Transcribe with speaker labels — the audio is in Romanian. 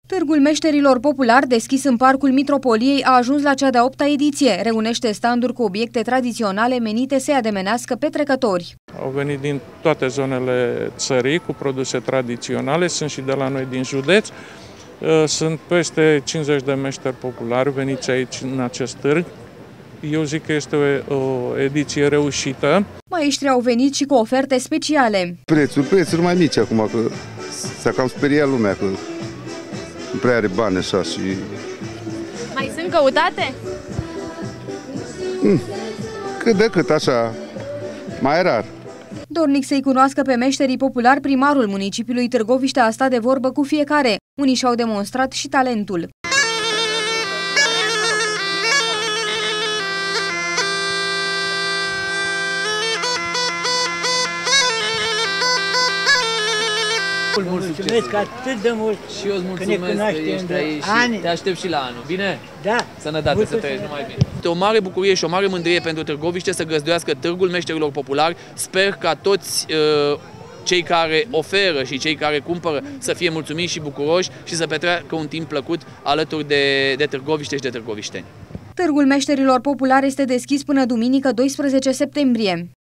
Speaker 1: Târgul Meșterilor Popular, deschis în Parcul Mitropoliei, a ajuns la cea de-a 8-a ediție. Reunește standuri cu obiecte tradiționale menite să-i ademenească pe trecători.
Speaker 2: Au venit din toate zonele țării cu produse tradiționale, sunt și de la noi din județ. Sunt peste 50 de meșteri populari veniți aici în acest târg. Eu zic că este o ediție reușită.
Speaker 1: Maestrii au venit și cu oferte speciale.
Speaker 3: Prețuri mai mici acum, că s-a cam speriat lumea, că nu prea are bani așa și...
Speaker 4: Mai sunt căutate?
Speaker 1: Cât de cât,
Speaker 3: așa, mai rar.
Speaker 1: Dornic să-i cunoască pe meșterii populari, primarul municipiului Târgoviște a stat de vorbă cu fiecare. Unii și-au demonstrat și talentul.
Speaker 5: Mulțumesc atât de mult.
Speaker 6: Și eu îți mulțumesc că ești aici și te aștept și la anul. Bine?
Speaker 5: Da.
Speaker 6: Sănătate, să trăiești numai bine. Este o mare bucurie și o mare mândrie pentru Târgoviște să găzduiască Târgul Meșterilor Populari. Sper ca toți cei care oferă și cei care cumpără să fie mulțumiți și bucuroși și să petreacă un timp plăcut alături de Târgoviște și de târgovișteni.
Speaker 1: Târgul Meșterilor Populari este deschis până duminică 12 septembrie.